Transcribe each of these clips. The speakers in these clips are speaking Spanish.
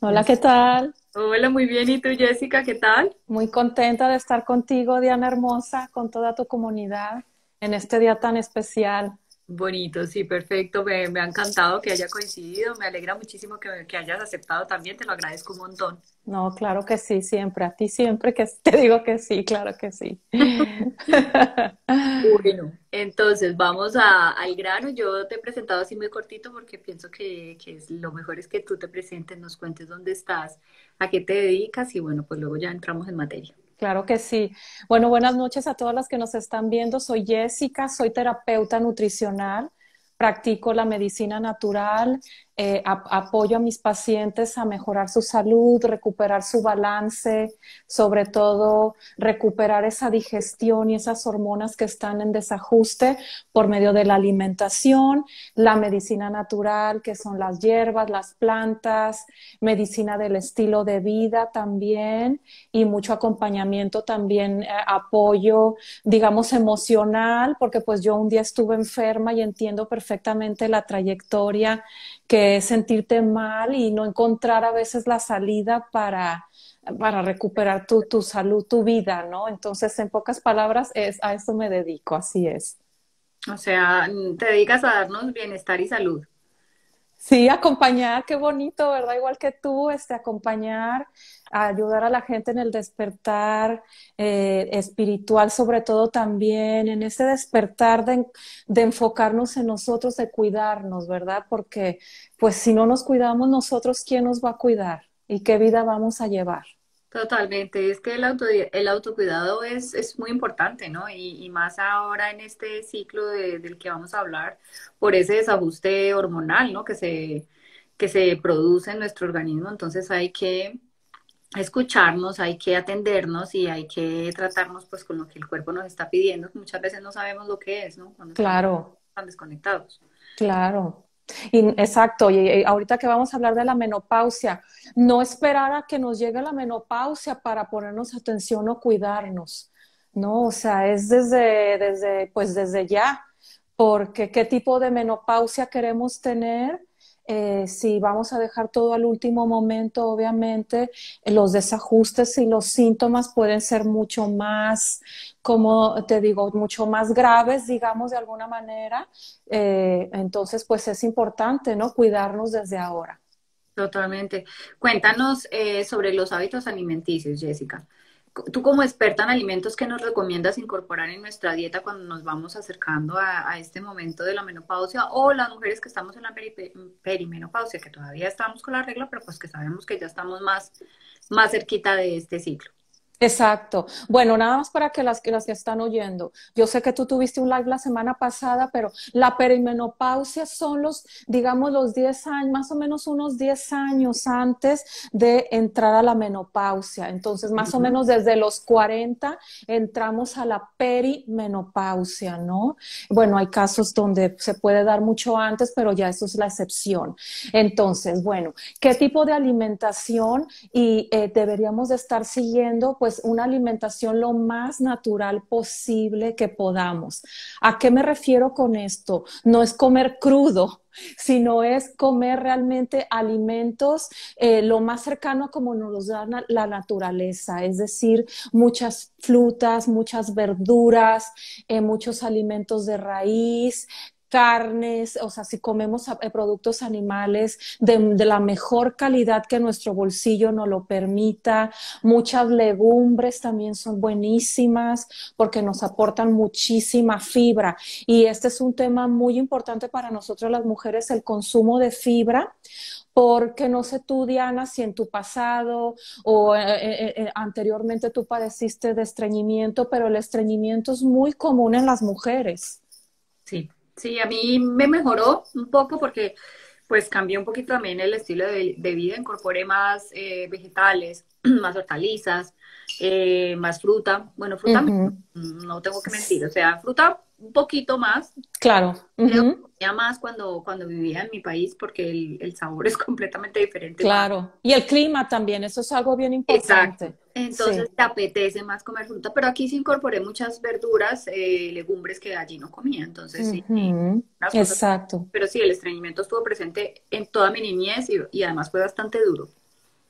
Hola, ¿qué tal? Hola, muy bien. ¿Y tú, Jessica, qué tal? Muy contenta de estar contigo, Diana Hermosa, con toda tu comunidad en este día tan especial. Bonito, sí, perfecto. Me ha encantado que haya coincidido. Me alegra muchísimo que hayas aceptado también. Te lo agradezco un montón. No, claro que sí, siempre. A ti siempre que te digo que sí, claro que sí. Bueno, entonces vamos al grano. Yo te he presentado así muy cortito porque pienso que lo mejor es que tú te presentes, nos cuentes dónde estás, a qué te dedicas y bueno, pues luego ya entramos en materia. Claro que sí. Bueno, buenas noches a todas las que nos están viendo. Soy Jessica, soy terapeuta nutricional, practico la medicina natural, apoyo a mis pacientes a mejorar su salud, recuperar su balance, sobre todo recuperar esa digestión y esas hormonas que están en desajuste por medio de la alimentación, la medicina natural, que son las hierbas, las plantas, medicina del estilo de vida también y mucho acompañamiento también, apoyo, digamos, emocional, porque pues yo un día estuve enferma y entiendo perfectamente la trayectoria que es sentirte mal y no encontrar a veces la salida para recuperar tu salud, tu vida, ¿no? Entonces, en pocas palabras, a eso me dedico, así es. O sea, te dedicas a darnos bienestar y salud. Sí, acompañar, qué bonito, ¿verdad? Igual que tú, acompañar, a ayudar a la gente en el despertar espiritual, sobre todo también en ese despertar de enfocarnos en nosotros, de cuidarnos, ¿verdad? Porque pues si no nos cuidamos nosotros, ¿quién nos va a cuidar? ¿Y qué vida vamos a llevar? Totalmente, es que el autocuidado es muy importante, ¿no? Y más ahora en este ciclo del que vamos a hablar, por ese desajuste hormonal, ¿no? Que se produce en nuestro organismo, entonces hay que escucharnos, hay que atendernos y hay que tratarnos pues con lo que el cuerpo nos está pidiendo, que muchas veces no sabemos lo que es, ¿no? Cuando estamos Claro. tan desconectados. Claro. Exacto, y ahorita que vamos a hablar de la menopausia, no esperar a que nos llegue la menopausia para ponernos atención o cuidarnos, ¿no? O sea, es pues desde ya, porque qué tipo de menopausia queremos tener, si vamos a dejar todo al último momento, obviamente, los desajustes y los síntomas pueden ser mucho más, como te digo, mucho más graves, digamos, de alguna manera. Entonces, pues es importante, ¿no? Cuidarnos desde ahora. Totalmente. Cuéntanos sobre los hábitos alimenticios, Jessica. Tú como experta en alimentos, ¿qué nos recomiendas incorporar en nuestra dieta cuando nos vamos acercando a este momento de la menopausia o las mujeres que estamos en la perimenopausia, que todavía estamos con la regla, pero pues que sabemos que ya estamos más cerquita de este ciclo? Exacto. Bueno, nada más para que las que están oyendo. Yo sé que tú tuviste un live la semana pasada, pero la perimenopausia son digamos, los 10 años, más o menos unos 10 años antes de entrar a la menopausia. Entonces, más o Ujú. menos desde los 40 entramos a la perimenopausia, ¿no? Bueno, hay casos donde se puede dar mucho antes, pero ya eso es la excepción. Entonces, bueno, ¿qué tipo de alimentación? Y deberíamos de estar siguiendo pues una alimentación lo más natural posible que podamos. ¿A qué me refiero con esto? No es comer crudo, sino es comer realmente alimentos lo más cercano a como nos los da la naturaleza, es decir, muchas frutas, muchas verduras, muchos alimentos de raíz, carnes, o sea, si comemos productos animales de la mejor calidad que nuestro bolsillo nos lo permita, muchas legumbres también son buenísimas porque nos aportan muchísima fibra. Y este es un tema muy importante para nosotros las mujeres, el consumo de fibra, porque no sé tú, Diana, si en tu pasado o anteriormente tú padeciste de estreñimiento, pero el estreñimiento es muy común en las mujeres. Sí, sí, a mí me mejoró un poco porque pues cambié un poquito también el estilo de vida, incorporé más vegetales, más hortalizas, más fruta. Bueno, fruta Ujú. no tengo que mentir, o sea, fruta un poquito más. Claro. Creo que Ujú. comía más cuando vivía en mi país porque el sabor es completamente diferente más. Claro. Y el clima también, eso es algo bien Exacto. importante. Sí. Entonces te apetece más comer fruta, pero aquí sí incorporé muchas verduras, legumbres que allí no comía. Entonces sí, Ujú. unas cosas. Exacto. Pero sí, el estreñimiento estuvo presente en toda mi niñez y además fue bastante duro.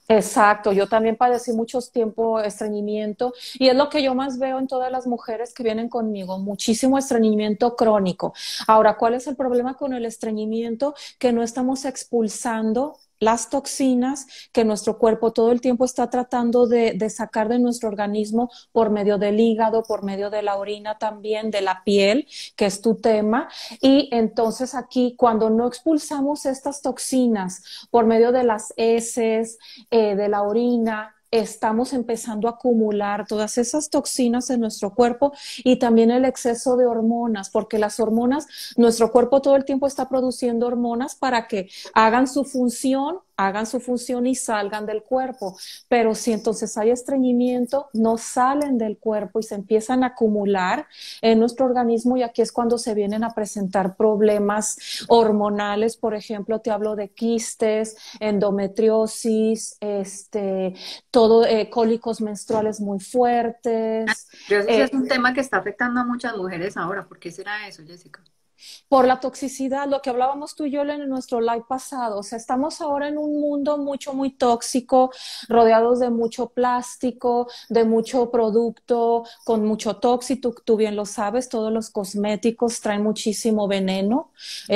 Exacto, yo también padecí muchos tiempo estreñimiento y es lo que yo más veo en todas las mujeres que vienen conmigo, muchísimo estreñimiento crónico. Ahora, ¿cuál es el problema con el estreñimiento? Que no estamos expulsando las toxinas que nuestro cuerpo todo el tiempo está tratando de sacar de nuestro organismo por medio del hígado, por medio de la orina también, de la piel, que es tu tema. Y entonces aquí, cuando no expulsamos estas toxinas por medio de las heces, de la orina, estamos empezando a acumular todas esas toxinas en nuestro cuerpo y también el exceso de hormonas, porque las hormonas, nuestro cuerpo todo el tiempo está produciendo hormonas para que hagan su función y salgan del cuerpo. Pero si entonces hay estreñimiento, no salen del cuerpo y se empiezan a acumular en nuestro organismo y aquí es cuando se vienen a presentar problemas hormonales, por ejemplo, te hablo de quistes, endometriosis, todo, cólicos menstruales muy fuertes. Pero eso sí es un tema que está afectando a muchas mujeres ahora. ¿Por qué será eso, Jessica? Por la toxicidad, lo que hablábamos tú y yo en nuestro live pasado, o sea, estamos ahora en un mundo mucho, muy tóxico, rodeados de mucho plástico, de mucho producto, con mucho tóxico, tú bien lo sabes, todos los cosméticos traen muchísimo veneno,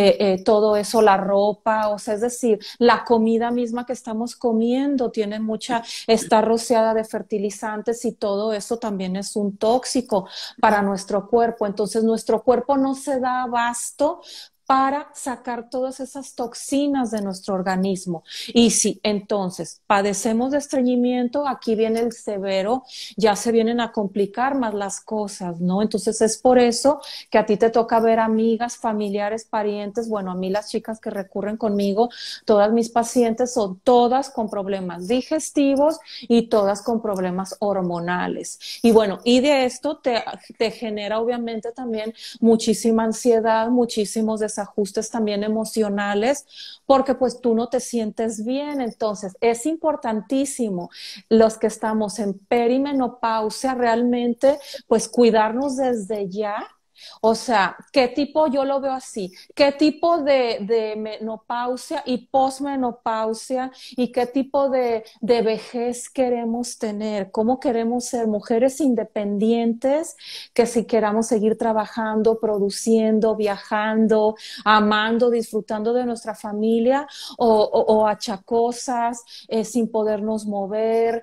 todo eso, la ropa, o sea, es decir, la comida misma que estamos comiendo tiene mucha, está rociada de fertilizantes y todo eso también es un tóxico para nuestro cuerpo. Entonces, nuestro cuerpo no se da abasto para sacar todas esas toxinas de nuestro organismo. Y si entonces padecemos de estreñimiento, aquí viene el severo, ya se vienen a complicar más las cosas, ¿no? Entonces es por eso que a ti te toca ver amigas, familiares, parientes, bueno, a mí las chicas que recurren conmigo, todas mis pacientes son todas con problemas digestivos y todas con problemas hormonales. Y bueno, y de esto te genera obviamente también muchísima ansiedad, muchísimos desajustes también emocionales, porque pues tú no te sientes bien. Entonces es importantísimo los que estamos en perimenopausia realmente pues cuidarnos desde ya. O sea, ¿qué tipo, yo lo veo así, qué tipo de menopausia y posmenopausia y qué tipo de vejez queremos tener? ¿Cómo queremos ser mujeres independientes que si queramos seguir trabajando, produciendo, viajando, amando, disfrutando de nuestra familia o achacosas, sin podernos mover,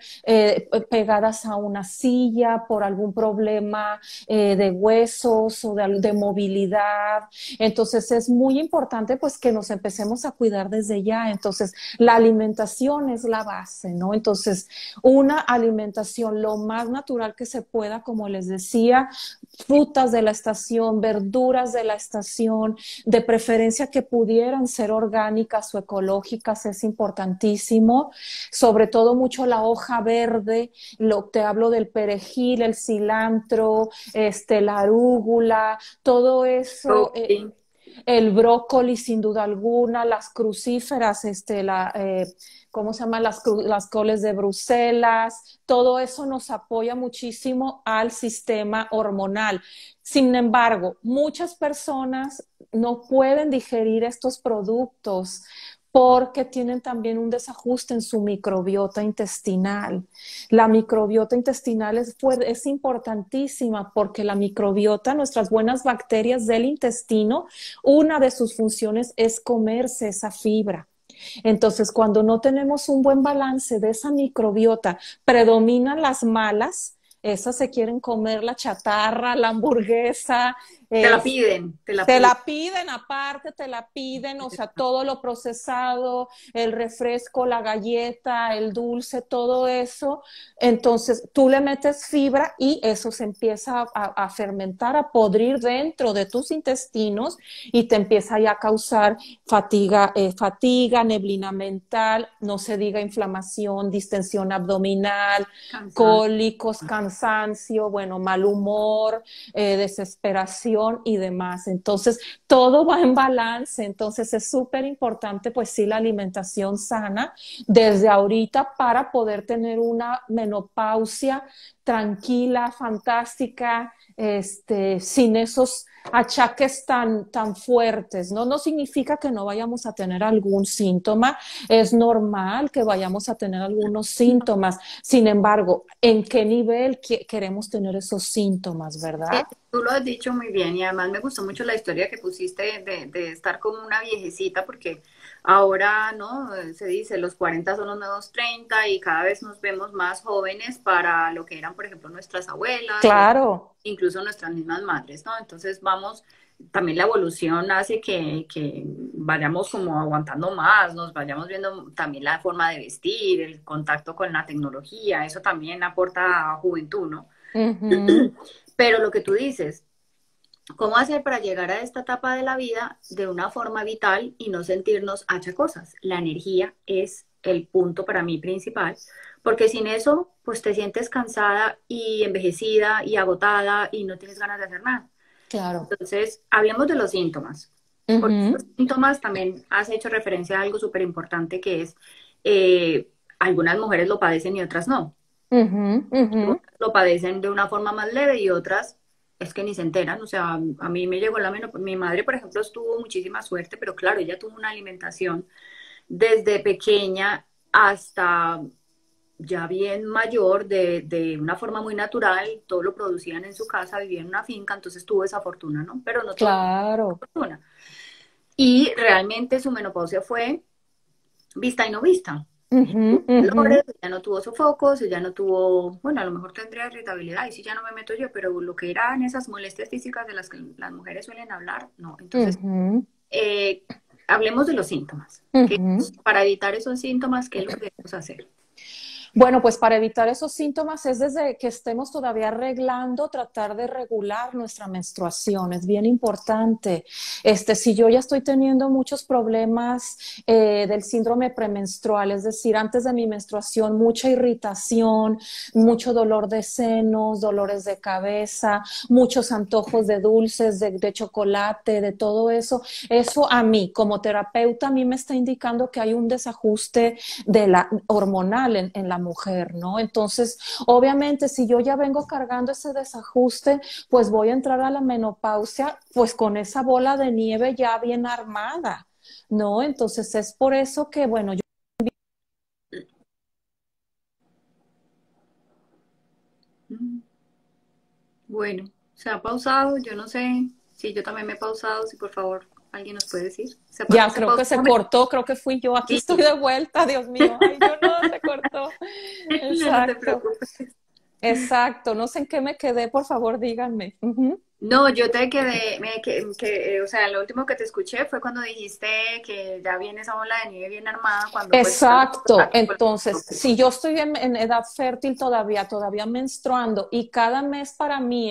pegadas a una silla por algún problema de huesos o de movilidad? Entonces es muy importante pues que nos empecemos a cuidar desde ya. Entonces la alimentación es la base, ¿no? Entonces una alimentación lo más natural que se pueda, como les decía, frutas de la estación, verduras de la estación, de preferencia que pudieran ser orgánicas o ecológicas, es importantísimo, sobre todo mucho la hoja verde, te hablo del perejil, el cilantro, la arúgula, todo eso, Ok. el brócoli sin duda alguna, las crucíferas, ¿cómo se llama? Las coles de Bruselas, todo eso nos apoya muchísimo al sistema hormonal. Sin embargo, muchas personas no pueden digerir estos productos porque tienen también un desajuste en su microbiota intestinal. La microbiota intestinal es importantísima porque la microbiota, nuestras buenas bacterias del intestino, una de sus funciones es comerse esa fibra. Entonces, cuando no tenemos un buen balance de esa microbiota, predominan las malas, esas se quieren comer la chatarra, la hamburguesa, Te la es, piden, te la te piden. la piden aparte, te la piden, o sea, todo lo procesado, el refresco, la galleta, el dulce, todo eso. Entonces, tú le metes fibra y eso se empieza a fermentar, a podrir dentro de tus intestinos y te empieza ya a causar fatiga, neblina mental, no se diga inflamación, distensión abdominal, Cansado. cólicos, cansancio, bueno, mal humor, desesperación y demás. Entonces, todo va en balance. Entonces, es súper importante, pues sí, la alimentación sana desde ahorita para poder tener una menopausia tranquila, fantástica, sin esos achaques tan fuertes, ¿no? No significa que no vayamos a tener algún síntoma, es normal que vayamos a tener algunos síntomas, sin embargo, ¿en qué nivel queremos tener esos síntomas, Sí, verdad? tú lo has dicho muy bien y además me gustó mucho la historia que pusiste de estar como una viejecita porque ahora, ¿no? Se dice los 40 son los nuevos 30 y cada vez nos vemos más jóvenes para lo que eran, por ejemplo, nuestras abuelas o Claro, incluso nuestras mismas madres, ¿no? Entonces vamos, también la evolución hace que vayamos como aguantando más, nos vayamos viendo también la forma de vestir, el contacto con la tecnología, eso también aporta a juventud, ¿no? ujú, Pero lo que tú dices, ¿cómo hacer para llegar a esta etapa de la vida de una forma vital y no sentirnos achacosas? La energía es el punto para mí principal, porque sin eso, pues te sientes cansada y envejecida y agotada y no tienes ganas de hacer nada. claro. Entonces, hablemos de los síntomas, porque los Ujú, síntomas también has hecho referencia a algo súper importante que es, algunas mujeres lo padecen y otras no. ujú, ujú, Algunas lo padecen de una forma más leve y otras es que ni se enteran. O sea, a mí me llegó la menopausia. Mi madre, por ejemplo, tuvo muchísima suerte, pero claro, ella tuvo una alimentación desde pequeña hasta ya bien mayor, de una forma muy natural, todo lo producían en su casa, vivía en una finca, entonces tuvo esa fortuna, ¿no? Pero no todo claro. es fortuna. Y realmente su menopausia fue vista y no vista. Ujú, ujú. Dolores, ya no tuvo sofocos, ya no tuvo, bueno, a lo mejor tendría irritabilidad, y si ya no me meto yo, pero lo que eran esas molestias físicas de las que las mujeres suelen hablar, no. Entonces, Ujú, eh, hablemos de los síntomas. ujú. Para evitar esos síntomas, ¿qué es lo que debemos hacer? Bueno, pues para evitar esos síntomas es desde que estemos todavía arreglando, tratar de regular nuestra menstruación. Es bien importante. Si yo ya estoy teniendo muchos problemas del síndrome premenstrual, es decir, antes de mi menstruación, mucha irritación, mucho dolor de senos, dolores de cabeza, muchos antojos de dulces, de chocolate, de todo eso. Eso a mí, como terapeuta, a mí me está indicando que hay un desajuste de la hormonal en la mujer, ¿no? Entonces, obviamente, si yo ya vengo cargando ese desajuste, pues voy a entrar a la menopausia, pues con esa bola de nieve ya bien armada, ¿no? Entonces, es por eso que, bueno, yo... Mm, Bueno, se ha pausado, yo no sé si yo también me he pausado, si por favor alguien nos puede decir. Ya Se creo que pausó un se momento. cortó, creo que fui yo, aquí Sí, estoy de vuelta, Dios mío, ay, yo no, se cortó. no, no te Exacto, preocupes. exacto, no sé en qué me quedé, por favor, díganme. Ujú. No, yo te quedé, o sea, lo último que te escuché fue cuando dijiste que ya viene esa bola de nieve bien armada, cuando pues estás en Exacto. contacto con Entonces, el si yo estoy en edad fértil todavía menstruando y cada mes para mí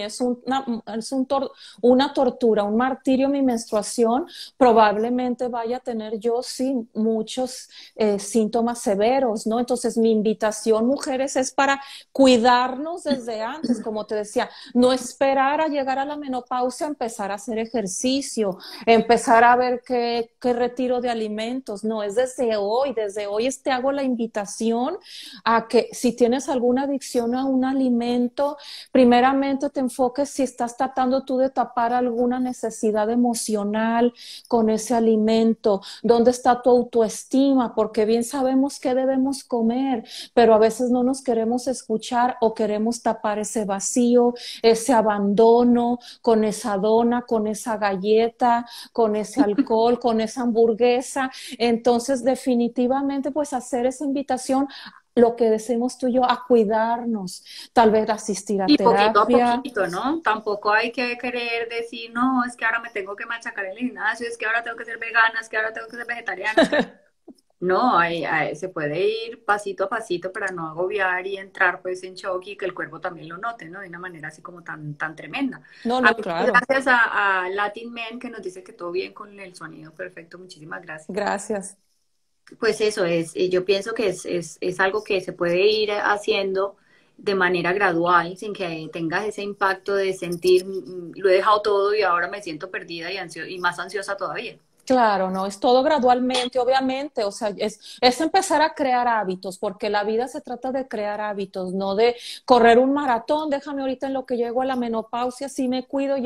una tortura, un martirio mi menstruación, probablemente vaya a tener yo sí muchos síntomas severos, ¿no? Entonces, mi invitación, mujeres, es para cuidarnos desde antes, como te decía, no esperar a llegar a la menopausia, empezar a hacer ejercicio, empezar a ver qué retiro de alimentos. No, es desde hoy te hago la invitación a que si tienes alguna adicción a un alimento, primeramente te enfoques si estás tratando tú de tapar alguna necesidad emocional con ese alimento, dónde está tu autoestima, porque bien sabemos qué debemos comer, pero a veces no nos queremos escuchar o queremos tapar ese vacío, ese abandono con esa dona, con esa galleta, con ese alcohol, con esa hamburguesa. Entonces, definitivamente, pues hacer esa invitación, lo que decimos tú y yo, a cuidarnos, tal vez asistir a y poquito a terapia. poquito, ¿no? Tampoco hay que querer decir, no, es que ahora me tengo que machacar en el gimnasio, es que ahora tengo que ser vegana, es que ahora tengo que ser vegetariana, es que... No, se puede ir pasito a pasito para no agobiar y entrar pues en shock y que el cuerpo también lo note, ¿no? De una manera así como tan tremenda. No, A no, mí, claro. gracias a Latin Men que nos dice que todo bien con el sonido, perfecto, muchísimas gracias. Gracias. Pues eso es, yo pienso que es algo que se puede ir haciendo de manera gradual, sin que tengas ese impacto de sentir, lo he dejado todo y ahora me siento perdida y más ansiosa todavía". Claro, no, es todo gradualmente, obviamente, o sea, es empezar a crear hábitos, porque la vida se trata de crear hábitos, no de correr un maratón, déjame ahorita en lo que llego a la menopausia, sí me cuido,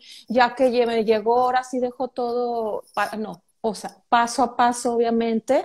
me llegó ahora sí dejo todo, no, o sea, paso a paso, obviamente,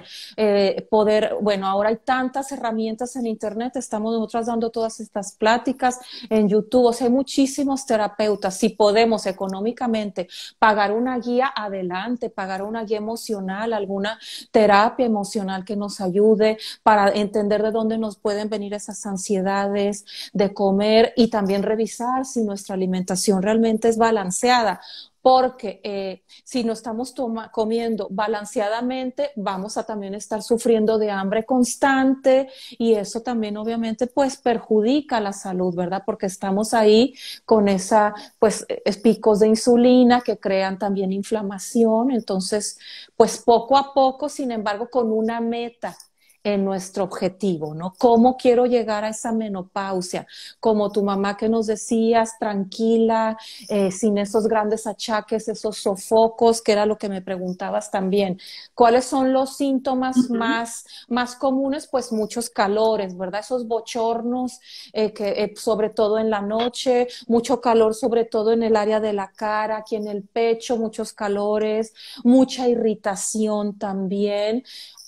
bueno, ahora hay tantas herramientas en Internet, estamos nosotras dando todas estas pláticas en YouTube, o sea, hay muchísimos terapeutas, si podemos económicamente pagar una guía adelante, pagar una guía emocional, alguna terapia emocional que nos ayude para entender de dónde nos pueden venir esas ansiedades de comer y también revisar si nuestra alimentación realmente es balanceada. Porque si no estamos comiendo balanceadamente, vamos a también estar sufriendo de hambre constante y eso también obviamente pues perjudica la salud, ¿verdad? Porque estamos ahí con esa pues picos de insulina que crean también inflamación. Entonces, pues poco a poco, sin embargo, con una meta en nuestro objetivo, ¿no? ¿Cómo quiero llegar a esa menopausia? Como tu mamá que nos decías, tranquila, sin esos grandes achaques, esos sofocos, que era lo que me preguntabas también. ¿Cuáles son los síntomas Ujú. más comunes? Pues muchos calores, ¿verdad? Esos bochornos, sobre todo en la noche, mucho calor, sobre todo en el área de la cara, aquí en el pecho, muchos calores, mucha irritación también,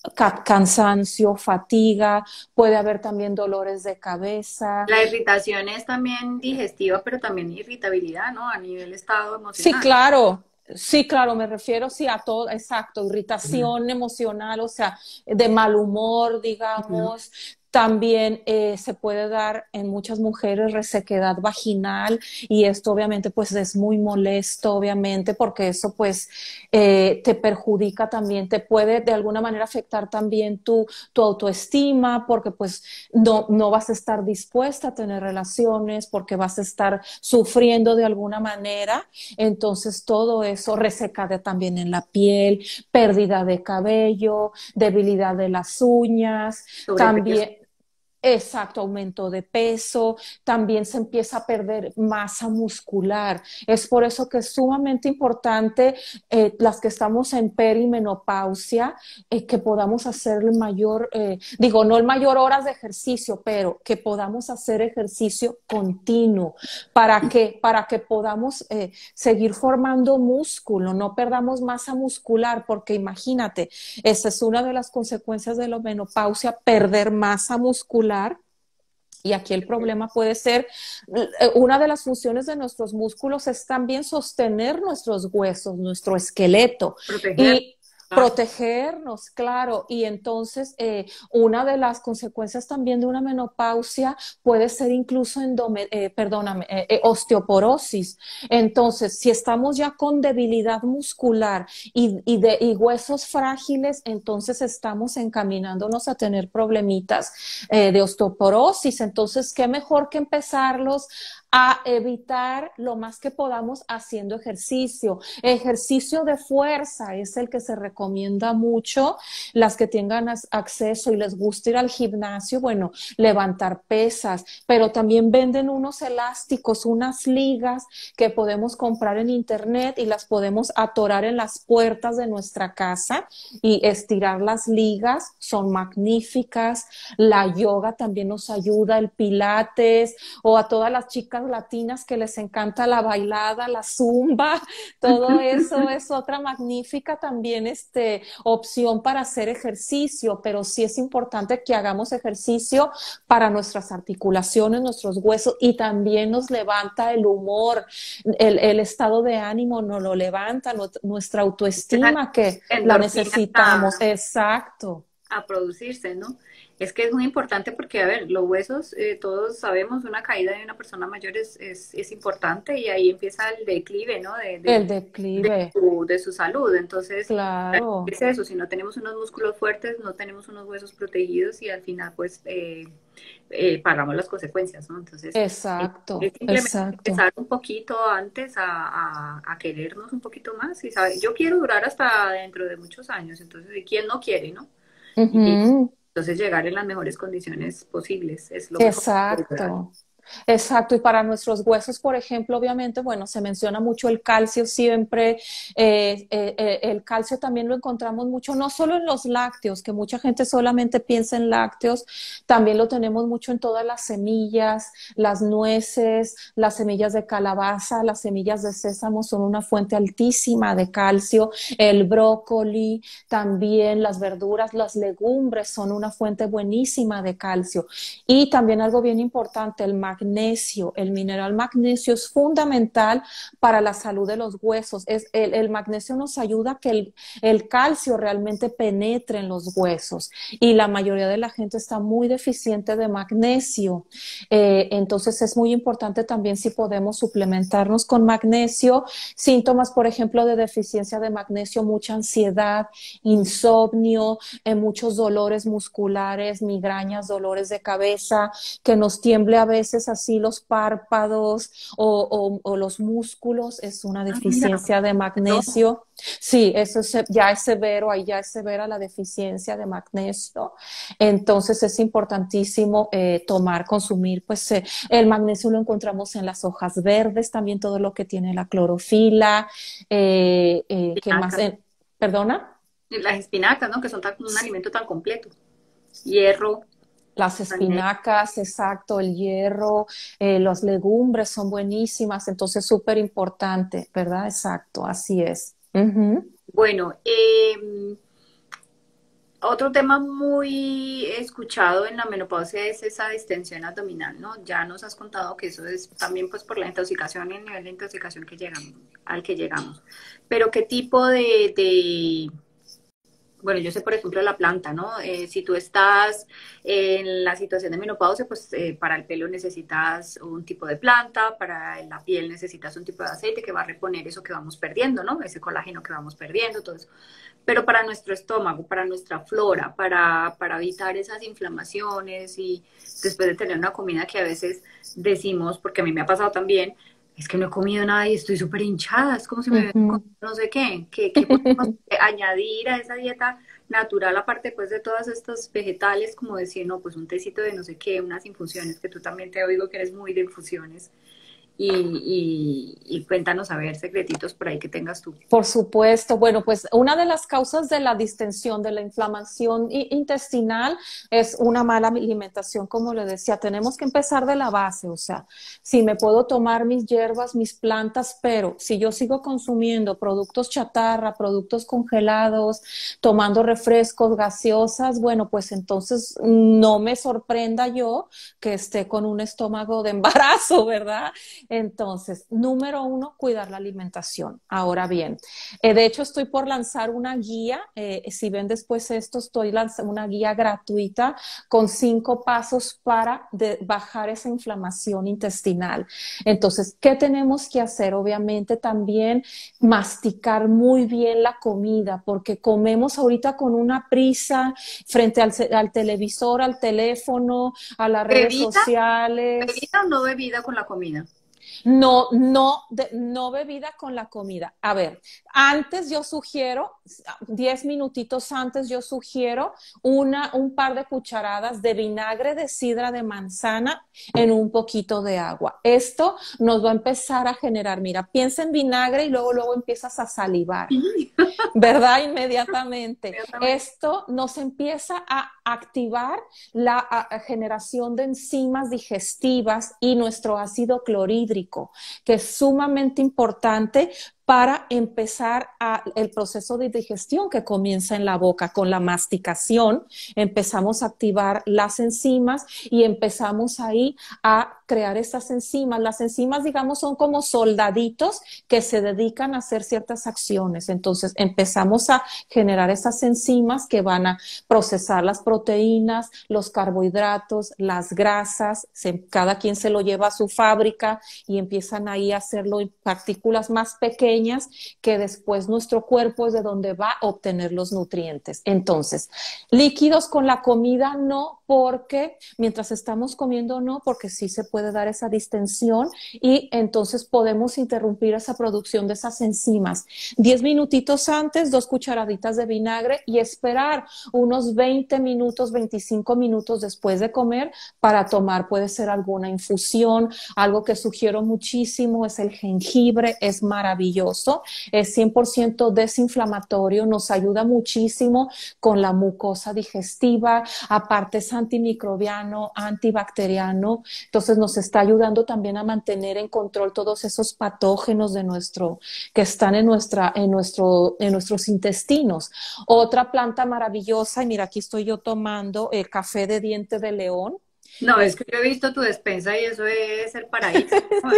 cansancio, fatiga, puede haber también dolores de cabeza. La irritación es también digestiva, pero también irritabilidad, ¿no? A nivel estado Sí, emocional. claro. Sí, claro, me refiero sí a todo, exacto, Ujú, irritación emocional, o sea, de mal humor, ujú. digamos. También se puede dar en muchas mujeres resequedad vaginal y esto obviamente pues es muy molesto, obviamente, porque eso pues te perjudica también, te puede de alguna manera afectar también tu autoestima, porque pues no vas a estar dispuesta a tener relaciones, porque vas a estar sufriendo de alguna manera. Entonces, todo eso reseca también en la piel, pérdida de cabello, debilidad de las uñas, Sobrepeso. también. Exacto, aumento de peso, también se empieza a perder masa muscular. Es por eso que es sumamente importante las que estamos en perimenopausia, que podamos hacer el mayor, digo, no el mayor horas de ejercicio, pero que podamos hacer ejercicio continuo. ¿Para qué? Para que podamos seguir formando músculo, no perdamos masa muscular, porque imagínate, esa es una de las consecuencias de la menopausia, perder masa muscular. Y aquí el problema puede ser, una de las funciones de nuestros músculos es también sostener nuestros huesos, nuestro esqueleto Proteger. y Claro. protegernos, claro. Y entonces, una de las consecuencias también de una menopausia puede ser incluso osteoporosis. Entonces, si estamos ya con debilidad muscular y huesos frágiles, entonces estamos encaminándonos a tener problemitas de osteoporosis. Entonces, qué mejor que empezarlos a evitar lo más que podamos haciendo ejercicio. Ejercicio de fuerza es el que se recomienda mucho. Las que tengan acceso y les gusta ir al gimnasio, bueno, levantar pesas, pero también venden unos elásticos, unas ligas que podemos comprar en internet y las podemos atorar en las puertas de nuestra casa y estirar las ligas. Son magníficas. La yoga también nos ayuda, el pilates, o a todas las chicas latinas que les encanta la bailada, la zumba, todo eso es otra magnífica también opción para hacer ejercicio, pero sí es importante que hagamos ejercicio para nuestras articulaciones, nuestros huesos y también nos levanta el humor, el estado de ánimo nos lo levanta, nuestra Empiezan autoestima que la endorfinas necesitamos, exacto. a producirse, ¿no? Es que es muy importante porque, a ver, los huesos, todos sabemos, una caída de una persona mayor es importante y ahí empieza el declive, ¿no? El declive, De su salud. Entonces, claro, es eso, si no tenemos unos músculos fuertes, no tenemos unos huesos protegidos y al final, pues, pagamos las consecuencias, ¿no? Entonces, es exacto, simplemente exacto. empezar un poquito antes a querernos un poquito más y saber, yo quiero durar hasta dentro de muchos años, entonces, ¿y quién no quiere, no? Y Ujú. entonces llegar en las mejores condiciones posibles es lo mejor, ¿verdad? Exacto. Exacto, y para nuestros huesos, por ejemplo, obviamente, bueno, se menciona mucho el calcio siempre. El calcio también lo encontramos mucho, no solo en los lácteos, que mucha gente solamente piensa en lácteos, también lo tenemos mucho en todas las semillas, las nueces, las semillas de calabaza, las semillas de sésamo son una fuente altísima de calcio, el brócoli, también las verduras, las legumbres son una fuente buenísima de calcio. Y también algo bien importante, el magnesio. El mineral magnesio es fundamental para la salud de los huesos. El magnesio nos ayuda a que el calcio realmente penetre en los huesos. Y la mayoría de la gente está muy deficiente de magnesio. Entonces es muy importante también si podemos suplementarnos con magnesio. Síntomas, por ejemplo, de deficiencia de magnesio, mucha ansiedad, insomnio, muchos dolores musculares, migrañas, dolores de cabeza, que nos tiemble a veces así los párpados o los músculos, es una Ah, mira, deficiencia de no. magnesio. Sí, eso ya es severo, ahí ya es severa la deficiencia de magnesio. Entonces es importantísimo consumir, pues el magnesio lo encontramos en las hojas verdes, también todo lo que tiene la clorofila, ¿qué más? Espinacas. ¿Perdona? Las espinacas, ¿no? Que son un alimento tan completo. Hierro, Las magnesio. espinacas, exacto, el hierro, las legumbres son buenísimas, entonces súper importante, ¿verdad? Exacto, así es. Ujú. Bueno, otro tema muy escuchado en la menopausia es esa distensión abdominal, ¿no? Ya nos has contado que eso es también pues por la intoxicación y el nivel de intoxicación al que llegamos. Pero ¿qué tipo bueno, yo sé, por ejemplo, la planta, ¿no? Si tú estás en la situación de menopausia, pues para el pelo necesitas un tipo de planta, para la piel necesitas un tipo de aceite que va a reponer eso que vamos perdiendo, ¿no? Ese colágeno que vamos perdiendo, todo eso. Pero para nuestro estómago, para nuestra flora, para evitar esas inflamaciones y después de tener una comida que a veces decimos, porque a mí me ha pasado también, es que no he comido nada y estoy súper hinchada, es como si me hubiera Ujú. comido no sé qué, qué podemos añadir a esa dieta natural, aparte pues de todas estas vegetales, como decir, no, pues un tecito de no sé qué, unas infusiones, que tú también te oigo que eres muy de infusiones, y cuéntanos a ver secretitos por ahí que tengas tú. Por supuesto. Bueno, pues una de las causas de la distensión, de la inflamación intestinal es una mala alimentación, como le decía. Tenemos que empezar de la base, o sea, si me puedo tomar mis hierbas, mis plantas, pero si yo sigo consumiendo productos chatarra, productos congelados, tomando refrescos, gaseosas, bueno, pues entonces no me sorprenda yo que esté con un estómago de embarazo, ¿verdad? Entonces, número uno, cuidar la alimentación. Ahora bien, de hecho estoy por lanzar una guía, si ven después esto, estoy lanzando una guía gratuita con 5 pasos para bajar esa inflamación intestinal. Entonces, ¿qué tenemos que hacer? Obviamente también masticar muy bien la comida, porque comemos ahorita con una prisa frente al televisor, al teléfono, a las redes ¿Bebida? sociales. ¿Bebida o no bebida con la comida? No, no, no bebida con la comida. A ver, antes yo sugiero, 10 minutitos antes yo sugiero un par de cucharadas de vinagre de sidra de manzana en un poquito de agua. Esto nos va a empezar a generar, mira, piensa en vinagre y luego empiezas a salivar. Sí, ¿Verdad? Inmediatamente. inmediatamente. Esto nos empieza a activar la generación de enzimas digestivas y nuestro ácido clorhídrico, que es sumamente importante para empezar el proceso de digestión que comienza en la boca. Con la masticación empezamos a activar las enzimas y empezamos ahí a crear estas enzimas. Las enzimas, digamos, son como soldaditos que se dedican a hacer ciertas acciones. Entonces empezamos a generar esas enzimas que van a procesar las proteínas, los carbohidratos, las grasas. Cada quien se lo lleva a su fábrica y empiezan ahí a hacerlo en partículas más pequeñas que después nuestro cuerpo es de donde va a obtener los nutrientes. Entonces, líquidos con la comida no, porque mientras estamos comiendo no, porque sí se puede dar esa distensión y entonces podemos interrumpir esa producción de esas enzimas. 10 minutitos antes, 2 cucharaditas de vinagre y esperar unos 20 minutos, 25 minutos después de comer para tomar. Puede ser alguna infusión. Algo que sugiero muchísimo es el jengibre, es maravilloso, es 100% desinflamatorio, nos ayuda muchísimo con la mucosa digestiva, aparte es antimicrobiano, antibacteriano, entonces nos está ayudando también a mantener en control todos esos patógenos de que están en nuestros intestinos. Otra planta maravillosa, y mira, aquí estoy yo tomando el café de diente de león. No, es Es que yo he visto tu despensa y eso es el paraíso.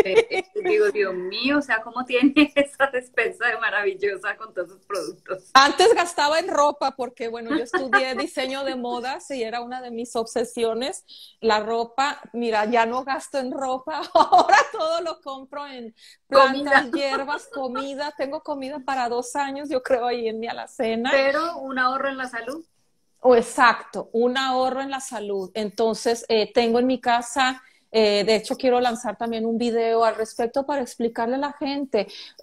Digo, Dios mío, o sea, ¿cómo tiene esa despensa de maravillosa con todos sus productos? Antes gastaba en ropa porque, bueno, yo estudié diseño de modas y era una de mis obsesiones, la ropa. Mira, ya no gasto en ropa, ahora todo lo compro en Comida, plantas, hierbas, comida. Tengo comida para 2 años, yo creo, ahí en mi alacena. pero un ahorro en la salud. O exacto, un ahorro en la salud. Entonces, tengo en mi casa, de hecho, quiero lanzar también un video al respecto para explicarle a la gente,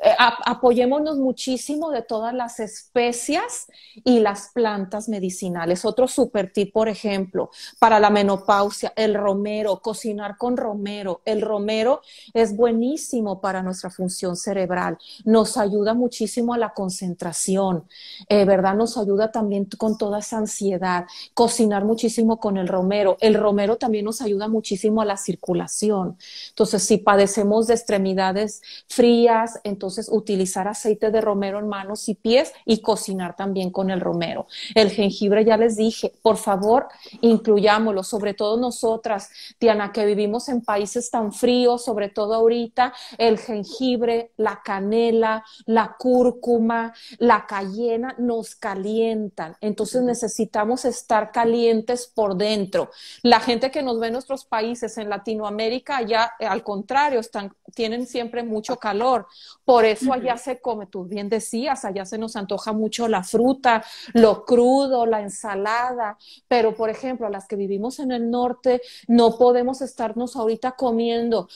apoyémonos muchísimo de todas las especias y las plantas medicinales. Otro super tip, por ejemplo, para la menopausia, el romero, cocinar con romero. El romero es buenísimo para nuestra función cerebral, nos ayuda muchísimo a la concentración, ¿verdad? Nos ayuda también con toda esa ansiedad. Cocinar muchísimo con el romero. El romero también nos ayuda muchísimo a la circulación. Entonces, si padecemos de extremidades frías, entonces utilizar aceite de romero en manos y pies y cocinar también con el romero. El jengibre, ya les dije, por favor, incluyámoslo, sobre todo nosotras, Diana, que vivimos en países tan fríos, sobre todo ahorita, el jengibre, la canela, la cúrcuma, la cayena nos calientan, entonces necesitamos estar calientes por dentro. La gente que nos ve en nuestros países, en Latinoamérica, allá al contrario, tienen siempre mucho calor, por eso allá se come, tú bien decías, allá se nos antoja mucho la fruta, lo crudo, la ensalada, pero por ejemplo, a las que vivimos en el norte, no podemos estarnos ahorita comiendo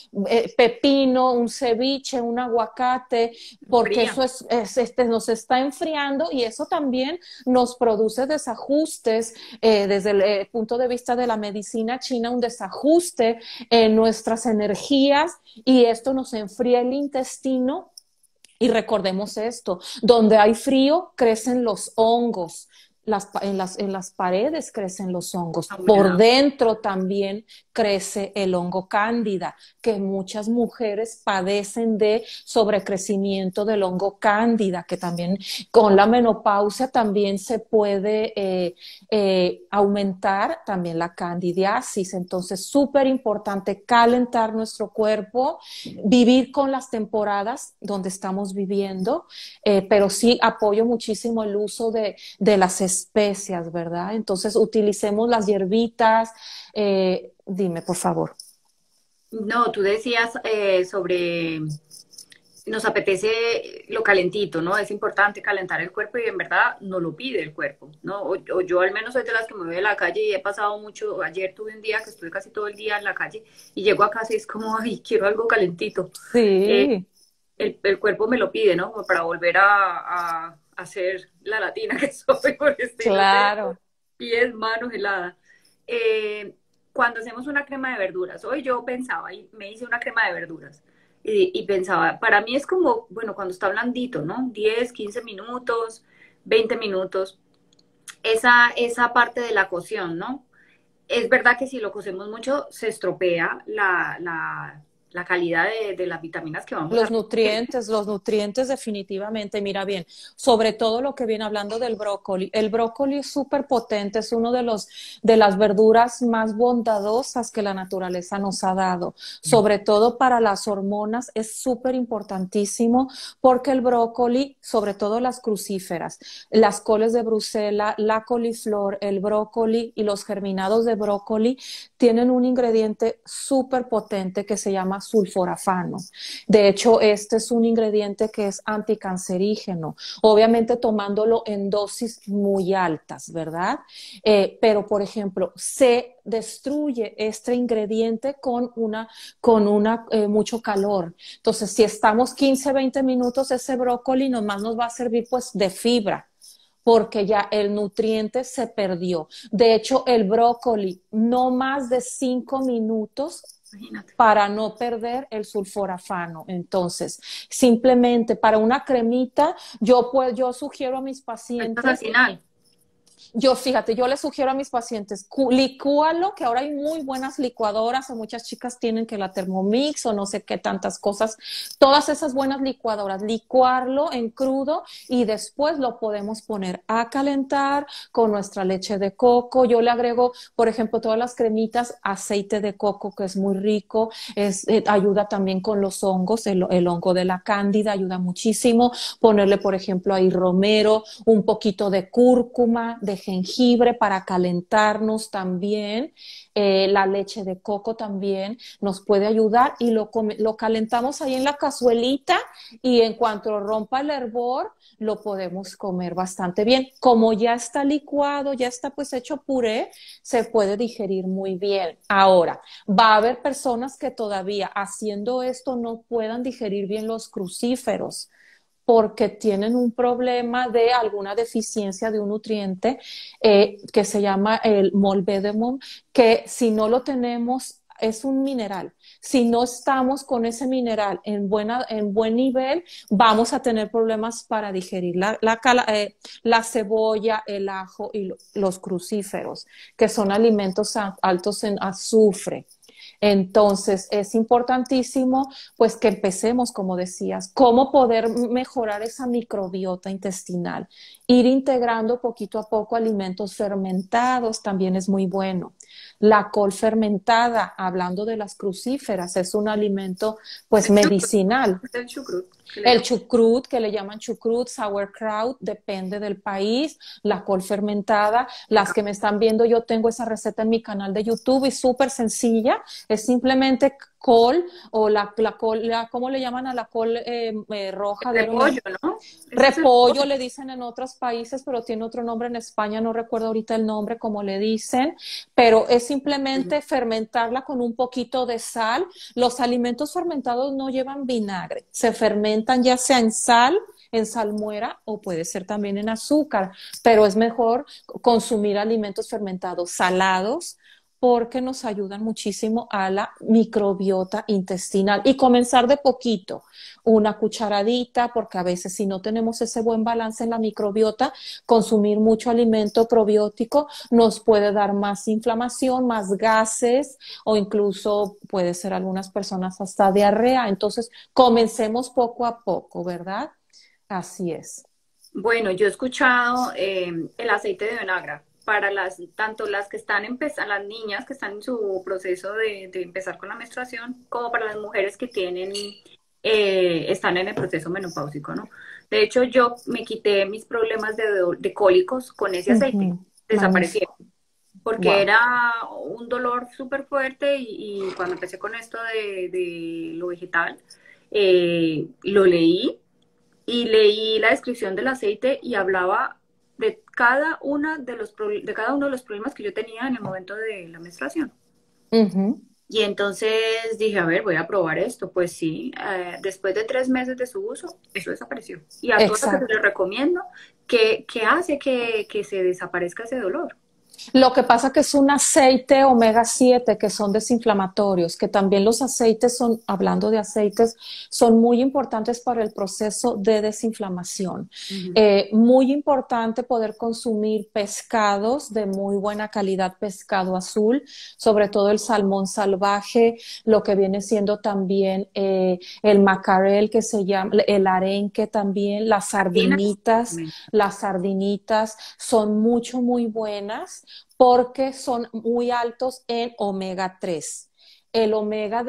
pepino, un ceviche, un aguacate, porque Fría. eso nos está enfriando y eso también nos produce desajustes desde el punto de vista de la medicina china, un desajuste en nuestras energías y esto nos enfría el intestino. Y recordemos esto, donde hay frío crecen los hongos, en las paredes crecen los hongos, por Humedad. dentro también crece el hongo cándida, que muchas mujeres padecen de sobrecrecimiento del hongo cándida, que también con la menopausia también se puede aumentar también la candidiasis. Entonces, súper importante calentar nuestro cuerpo, vivir con las temporadas donde estamos viviendo, pero sí apoyo muchísimo el uso de las especias, ¿verdad? Entonces utilicemos las hierbitas. Dime, por favor. No, tú decías sobre, nos apetece lo calentito, ¿no? Es importante calentar el cuerpo y en verdad no lo pide el cuerpo, ¿no? O yo al menos soy de las que me voy a la calle y he pasado mucho, ayer tuve un día que estuve casi todo el día en la calle y llego a casa y es como, ay, quiero algo calentito. Eh, Sí, el cuerpo me lo pide, ¿no? Como para volver a ser la latina que soy, porque estoy, no sé, claro. pies, manos heladas. Eh, Cuando hacemos una crema de verduras, hoy yo pensaba y me hice una crema de verduras y pensaba, para mí es como, bueno, cuando está blandito, ¿no? 10, 15 minutos, 20 minutos, esa parte de la cocción, ¿no? Es verdad que si lo cocemos mucho se estropea la calidad de las vitaminas que vamos a recibir. Los nutrientes definitivamente, mira bien, sobre todo lo que viene hablando del brócoli. El brócoli es súper potente, es uno de las verduras más bondadosas que la naturaleza nos ha dado. Sobre todo para las hormonas es súper importantísimo porque el brócoli, sobre todo las crucíferas, las coles de Bruselas, la coliflor, el brócoli y los germinados de brócoli tienen un ingrediente súper potente que se llama llama sulforafano. De hecho, este es un ingrediente que es anticancerígeno, obviamente tomándolo en dosis muy altas, ¿verdad? Pero, por ejemplo, se destruye este ingrediente con mucho calor. Entonces, si estamos 15, 20 minutos, ese brócoli nomás nos va a servir pues de fibra, porque ya el nutriente se perdió. De hecho, el brócoli, no más de 5 minutos Imagínate. para no perder el sulforafano. Entonces, simplemente para una cremita, yo sugiero a mis Esto es al pacientes. final. Fíjate, yo les sugiero a mis pacientes, licúalo, que ahora hay muy buenas licuadoras, o muchas chicas tienen que la Thermomix o no sé qué tantas cosas, todas esas buenas licuadoras, licuarlo en crudo y después lo podemos poner a calentar con nuestra leche de coco. Yo le agrego, por ejemplo, todas las cremitas, aceite de coco, que es muy rico, ayuda también con los hongos, el hongo de la cándida ayuda muchísimo. Ponerle, por ejemplo, ahí romero, un poquito de cúrcuma, de jengibre para calentarnos también. La leche de coco también nos puede ayudar y lo calentamos ahí en la cazuelita y en cuanto rompa el hervor lo podemos comer bastante bien. Como ya está licuado, ya está pues hecho puré, se puede digerir muy bien. Ahora, va a haber personas que todavía haciendo esto no puedan digerir bien los crucíferos, porque tienen un problema de alguna deficiencia de un nutriente que se llama el molbdémon, que si no lo tenemos, es un mineral. Si no estamos con ese mineral en buen nivel, vamos a tener problemas para digerir la cebolla, el ajo y los crucíferos, que son alimentos altos en azufre. Entonces, es importantísimo, pues, que empecemos, como decías, cómo poder mejorar esa microbiota intestinal. Ir integrando poquito a poco alimentos fermentados también es muy bueno. La col fermentada, hablando de las crucíferas, es un alimento, pues, El chucrut, medicinal. el chucrut, que le El llaman. chucrut, que le llaman chucrut, sauerkraut, depende del país. La col fermentada, las que me están viendo, yo tengo esa receta en mi canal de YouTube y súper sencilla. Es simplemente col o la col, ¿cómo le llaman a la col roja? Repollo, ¿no? Ese es el Repollo repollo. le dicen en otros países, pero tiene otro nombre en España, no recuerdo ahorita el nombre, como le dicen, pero es simplemente fermentarla con un poquito de sal. Los alimentos fermentados no llevan vinagre, se fermentan ya sea en salmuera o puede ser también en azúcar, pero es mejor consumir alimentos fermentados salados porque nos ayudan muchísimo a la microbiota intestinal y comenzar de poquito, una cucharadita, porque a veces si no tenemos ese buen balance en la microbiota, consumir mucho alimento probiótico nos puede dar más inflamación, más gases o incluso puede ser algunas personas hasta diarrea. Entonces, comencemos poco a poco, ¿verdad? Así es. Bueno, yo he escuchado el aceite de Onagra para tanto las que están empezando, las niñas que están en su proceso de empezar con la menstruación, como para las mujeres que están en el proceso menopáusico, ¿no? De hecho, yo me quité mis problemas de cólicos con ese aceite, Magnífico. desaparecieron, porque Wow. era un dolor súper fuerte y cuando empecé con esto de lo vegetal, lo leí y leí la descripción del aceite y hablaba de de cada uno de los problemas que yo tenía en el momento de la menstruación. Y entonces dije, a ver, voy a probar esto. Pues sí, después de 3 meses de su uso, eso desapareció. Y a todos los que se Exacto. les recomiendo, que hace que se desaparezca ese dolor. Lo que pasa que es un aceite omega 7 que son desinflamatorios, que también los aceites son, hablando de aceites, son muy importantes para el proceso de desinflamación. Ujú. Muy importante poder consumir pescados de muy buena calidad, pescado azul, sobre todo el salmón salvaje, lo que viene siendo también el macarel que se llama, el arenque también, Sardinas, las sardinitas son muy buenas porque son muy altos en omega 3. el omega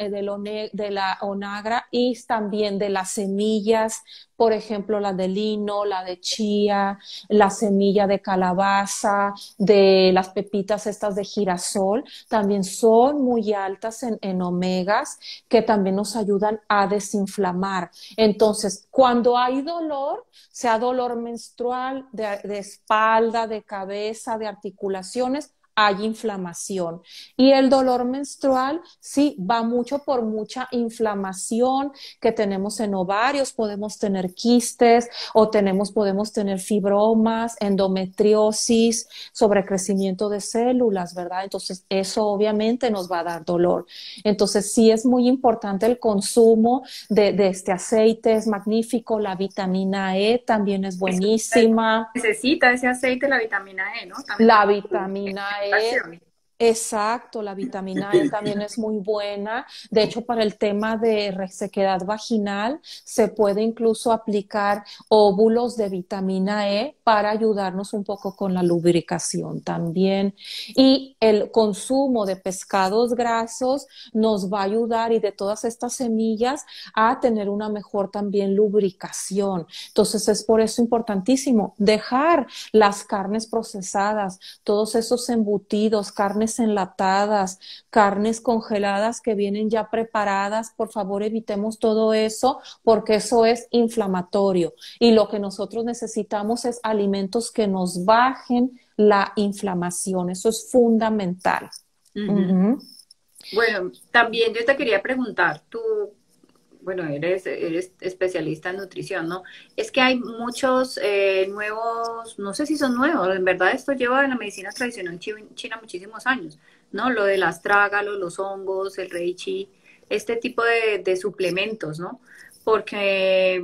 de la onagra y también de las semillas, por ejemplo, la de lino, la de chía, la semilla de calabaza, de las pepitas estas de girasol, también son muy altas en omegas que también nos ayudan a desinflamar. Entonces, cuando hay dolor, sea dolor menstrual, de espalda, de cabeza, de articulaciones, hay inflamación. Y el dolor menstrual, sí, va mucho por mucha inflamación que tenemos en ovarios, podemos tener quistes o podemos tener fibromas, endometriosis, sobrecrecimiento de células, ¿verdad? Entonces, eso obviamente nos va a dar dolor. Entonces, sí es muy importante el consumo de este aceite, es magnífico, la vitamina E también es buenísima. Necesita ese aceite, la vitamina E, ¿no? También La para su vitamina E, alimentación. exacto, la vitamina E también es muy buena. De hecho, para el tema de resequedad vaginal, se puede incluso aplicar óvulos de vitamina E para ayudarnos un poco con la lubricación también. Y el consumo de pescados grasos nos va a ayudar y de todas estas semillas a tener una mejor también lubricación. Entonces, es por eso importantísimo dejar las carnes procesadas, todos esos embutidos, carnes enlatadas, carnes congeladas que vienen ya preparadas. Por favor, evitemos todo eso porque eso es inflamatorio. Y lo que nosotros necesitamos es alimentos que nos bajen la inflamación. Eso es fundamental. Ujú. Ujú. Bueno, también yo te quería preguntar, tú, bueno, eres especialista en nutrición, ¿no? Es que hay muchos nuevos, no sé si son nuevos, en verdad esto lleva en la medicina tradicional china muchísimos años, ¿no? Lo del astrágalo, los hongos, el reishi, este tipo de suplementos, ¿no? Porque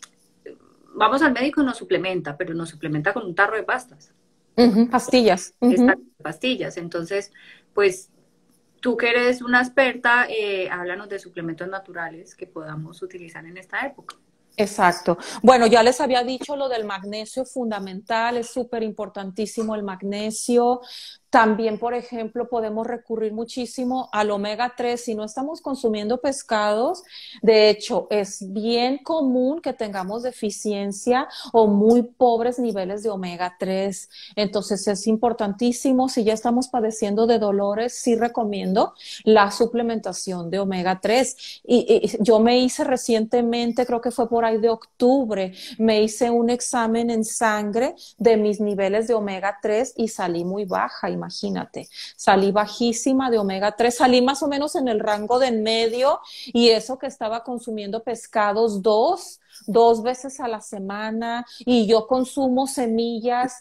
vamos al médico y nos suplementa, pero nos suplementa con un tarro de pastas, Ujú, pastillas. estas Ujú. pastillas. Entonces, pues tú que eres una experta, háblanos de suplementos naturales que podamos utilizar en esta época. Exacto. Bueno, ya les había dicho lo del magnesio fundamental, es súper importantísimo el magnesio. También, por ejemplo, podemos recurrir muchísimo al omega 3 si no estamos consumiendo pescados. De hecho, es bien común que tengamos deficiencia o muy pobres niveles de omega 3. Entonces, es importantísimo. Si ya estamos padeciendo de dolores, sí recomiendo la suplementación de omega 3. Y yo me hice recientemente, creo que fue por ahí de octubre, me hice un examen en sangre de mis niveles de omega 3 y salí muy baja, imagínate. Salí bajísima de omega 3, salí más o menos en el rango de en medio y eso que estaba consumiendo pescados dos veces a la semana y yo consumo semillas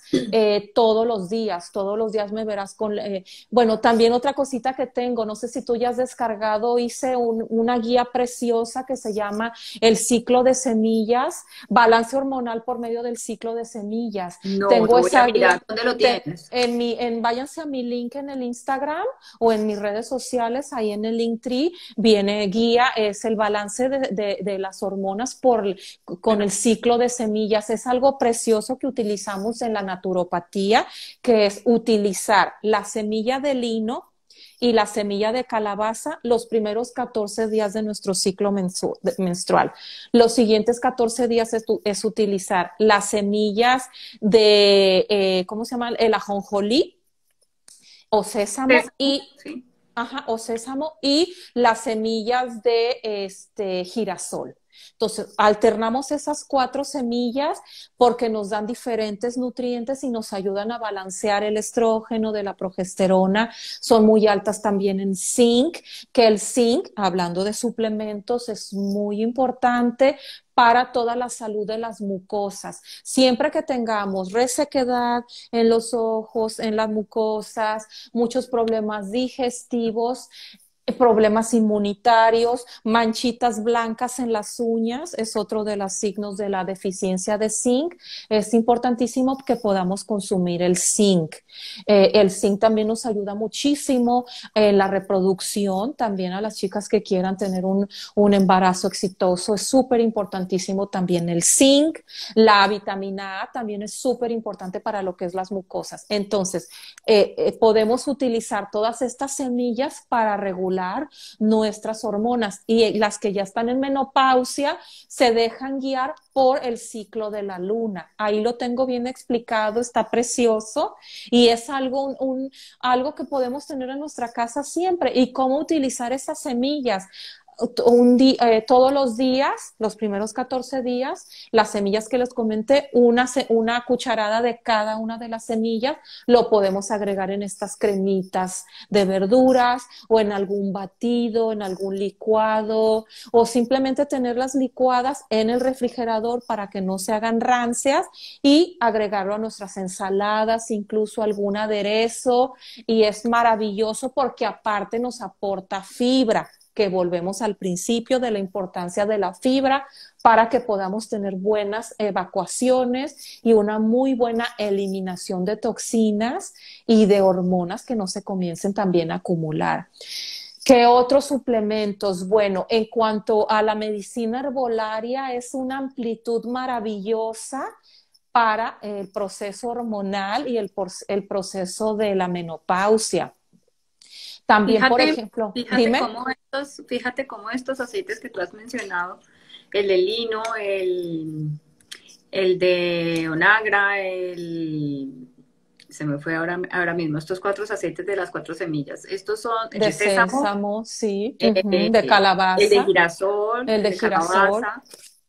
todos los días me verás con, bueno, también otra cosita que tengo, no sé si tú ya has descargado, hice una guía preciosa que se llama El ciclo de semillas, balance hormonal por medio del ciclo de semillas. No, Tengo lo voy a esa mirar. guía. ¿Dónde lo tienes? Váyanse a mi link en el Instagram o en mis redes sociales, ahí en el Linktree, viene guía, es el balance de las hormonas con el ciclo de semillas. Es algo precioso que utilizamos en la naturopatía, que es utilizar la semilla de lino y la semilla de calabaza los primeros 14 días de nuestro ciclo menstrual. Los siguientes 14 días es utilizar las semillas ¿cómo se llama? El ajonjolí o sésamo Sésamo, sí. ajá, o sésamo y las semillas de girasol. Entonces, alternamos esas 4 semillas porque nos dan diferentes nutrientes y nos ayudan a balancear el estrógeno de la progesterona. Son muy altas también en zinc, que el zinc, hablando de suplementos, es muy importante para toda la salud de las mucosas. Siempre que tengamos resequedad en los ojos, en las mucosas, muchos problemas digestivos, problemas inmunitarios, manchitas blancas en las uñas, es otro de los signos de la deficiencia de zinc. Es importantísimo que podamos consumir el zinc. El zinc también nos ayuda muchísimo en la reproducción, también a las chicas que quieran tener un embarazo exitoso. Es súper importantísimo también el zinc. La vitamina A también es súper importante para lo que es las mucosas. Entonces, podemos utilizar todas estas semillas para regular regular nuestras hormonas, y las que ya están en menopausia se dejan guiar por el ciclo de la luna. Ahí lo tengo bien explicado, está precioso y es algo que podemos tener en nuestra casa siempre. Y cómo utilizar esas semillas. Todos los días, los primeros 14 días, las semillas que les comenté, una cucharada de cada una de las semillas, lo podemos agregar en estas cremitas de verduras o en algún batido, en algún licuado, o simplemente tenerlas licuadas en el refrigerador para que no se hagan rancias y agregarlo a nuestras ensaladas, incluso algún aderezo, y es maravilloso porque aparte nos aporta fibra, que volvemos al principio de la importancia de la fibra para que podamos tener buenas evacuaciones y una muy buena eliminación de toxinas y de hormonas que no se comiencen también a acumular. ¿Qué otros suplementos? Bueno, en cuanto a la medicina herbolaria, es una amplitud maravillosa para el proceso hormonal y el proceso de la menopausia. También, por Fíjate, ejemplo, dime. fíjate cómo estos aceites que tú has mencionado, el de lino, el de onagra, se me fue ahora mismo, estos cuatro aceites de las cuatro semillas. Estos son el De de sésamo, sésamo, sí, de eh, el de calabaza, girasol, el el de de girasol, calabaza.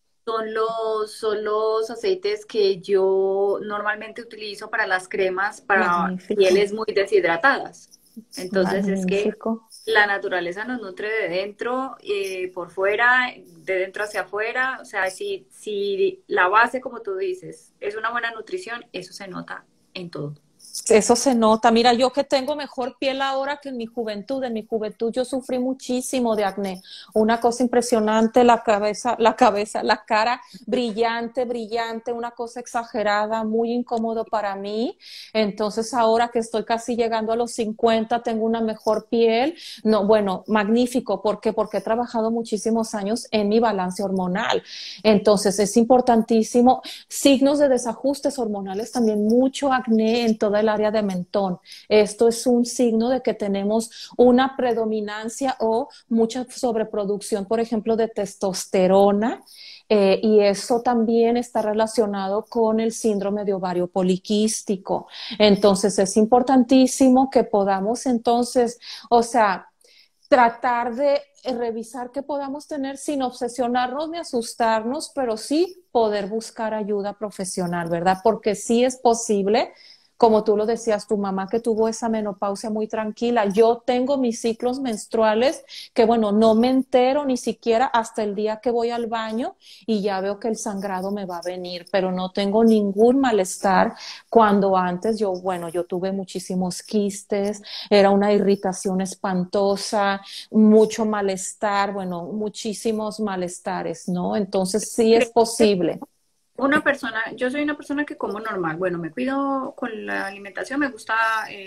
Son los aceites que yo normalmente utilizo para las cremas para magnífico, pieles muy deshidratadas. Entonces es que magnífico. la naturaleza nos nutre de dentro, por fuera, de dentro hacia afuera. O sea, si la base, como tú dices, es una buena nutrición, eso se nota en todo. Eso se nota. Mira, yo que tengo mejor piel ahora que en mi juventud. En mi juventud yo sufrí muchísimo de acné. Una cosa impresionante, la cara brillante, brillante, una cosa exagerada, muy incómodo para mí. Entonces ahora que estoy casi llegando a los 50, tengo una mejor piel. No, bueno, magnífico. ¿Por qué? Porque he trabajado muchísimos años en mi balance hormonal. Entonces es importantísimo. Signos de desajustes hormonales también, mucho acné en toda el área de mentón. Esto es un signo de que tenemos una predominancia o mucha sobreproducción, por ejemplo, de testosterona, y eso también está relacionado con el síndrome de ovario poliquístico. Entonces es importantísimo que podamos entonces, o sea, tratar de revisar qué podamos tener sin obsesionarnos ni asustarnos, pero sí poder buscar ayuda profesional, ¿verdad? Porque sí es posible, como tú lo decías, tu mamá que tuvo esa menopausia muy tranquila. Yo tengo mis ciclos menstruales que, bueno, no me entero ni siquiera hasta el día que voy al baño y ya veo que el sangrado me va a venir, pero no tengo ningún malestar cuando antes yo, bueno, yo tuve muchísimos quistes, era una irritación espantosa, mucho malestar, bueno, muchísimos malestares, ¿no? Entonces sí es posible. Yo soy una persona que como normal. Bueno, me cuido con la alimentación, me gusta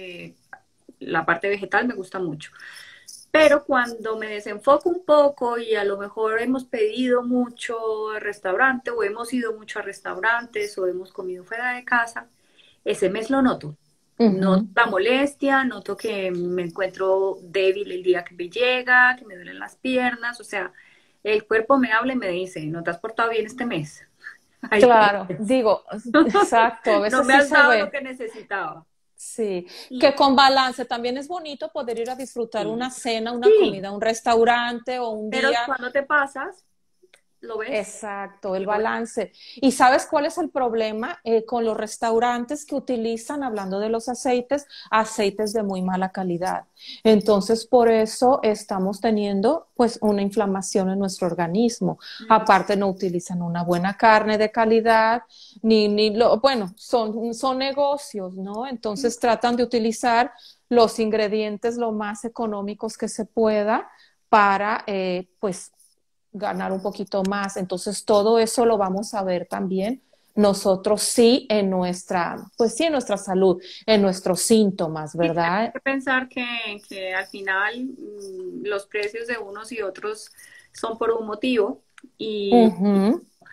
la parte vegetal, me gusta mucho. Pero cuando me desenfoco un poco y a lo mejor hemos pedido mucho al restaurante o hemos ido mucho a restaurantes o hemos comido fuera de casa, ese mes lo noto. Uh Noto -huh. la molestia, noto que me encuentro débil el día que me llega, que me duelen las piernas. O sea, el cuerpo me habla y me dice, ¿no te has portado bien este mes? Ay, Claro, digo, exacto, a no veces me sí has se dado lo ve. que necesitaba. Sí, que Y, con balance también es bonito poder ir a disfrutar una y cena, una sí, comida, un restaurante o un pero día. cuando te pasas, lo ves, Exacto, el lo ves. balance. ¿Y sabes cuál es el problema con los restaurantes que utilizan, hablando de los aceites, aceites de muy mala calidad? Entonces, por eso estamos teniendo pues una inflamación en nuestro organismo. Mm. Aparte, no utilizan una buena carne de calidad, bueno, son negocios, ¿no? Entonces tratan de utilizar los ingredientes lo más económicos que se pueda para, pues, ganar un poquito más. Entonces, todo eso lo vamos a ver también nosotros sí en nuestra, pues sí en nuestra salud, en nuestros síntomas, Sí, hay ¿verdad? que pensar que al final los precios de unos y otros son por un motivo y Ujú.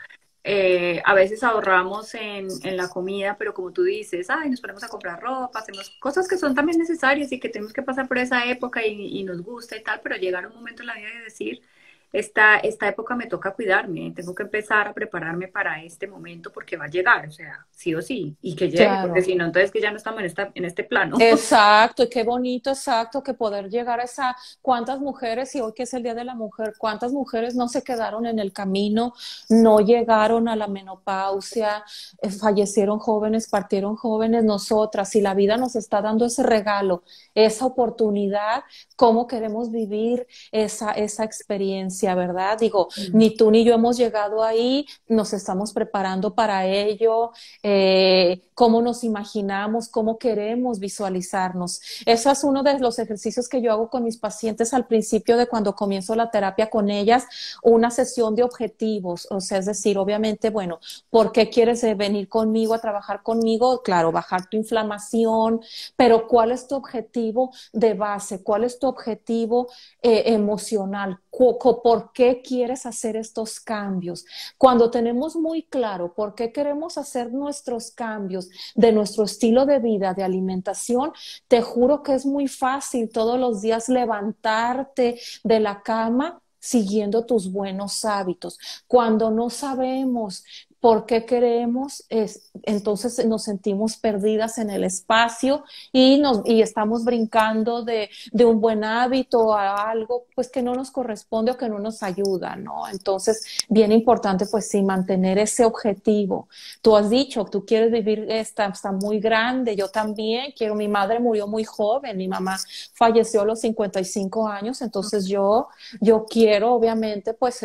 A veces ahorramos en la comida, pero como tú dices, ay, nos ponemos a comprar ropa, hacemos cosas que son también necesarias y que tenemos que pasar por esa época y nos gusta y tal, pero llegar un momento en la vida de decir, esta época me toca cuidarme, tengo que empezar a prepararme para este momento porque va a llegar, o sea, sí o sí, y que llegue, porque Claro. si no, entonces que ya no estamos en este plano. Exacto, y qué bonito, exacto, que poder llegar a esa, cuántas mujeres, y hoy que es el Día de la Mujer, cuántas mujeres no se quedaron en el camino, no llegaron a la menopausia, fallecieron jóvenes, partieron jóvenes, nosotras, y la vida nos está dando ese regalo, esa oportunidad, cómo queremos vivir esa experiencia, ¿verdad? Digo, Mm. ni tú ni yo hemos llegado ahí, nos estamos preparando para ello, cómo nos imaginamos, cómo queremos visualizarnos. Eso es uno de los ejercicios que yo hago con mis pacientes al principio de cuando comienzo la terapia con ellas, una sesión de objetivos, o sea, es decir, obviamente, bueno, ¿por qué quieres venir conmigo a trabajar conmigo? Claro, bajar tu inflamación, pero ¿cuál es tu objetivo de base? ¿Cuál es tu objetivo emocional? ¿Por qué quieres hacer estos cambios? Cuando tenemos muy claro por qué queremos hacer nuestros cambios de nuestro estilo de vida, de alimentación, te juro que es muy fácil todos los días levantarte de la cama siguiendo tus buenos hábitos. Cuando no sabemos por qué queremos, entonces nos sentimos perdidas en el espacio y estamos brincando de un buen hábito a algo pues que no nos corresponde o que no nos ayuda, ¿no? Entonces, bien importante pues sí, mantener ese objetivo. Tú has dicho, tú quieres vivir, está muy grande, yo también quiero, mi madre murió muy joven, mi mamá falleció a los 55 años, entonces yo quiero obviamente pues